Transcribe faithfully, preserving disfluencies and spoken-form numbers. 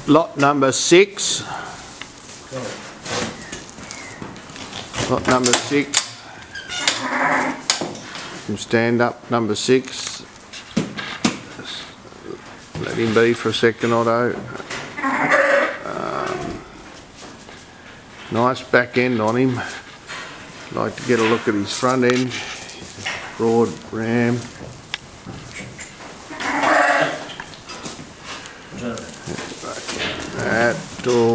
lot number six. Lot number six. From stand up, number six. Let him be for a second, Otto. Um, nice back end on him. Like to get a look at his front end. Broad ram. That door.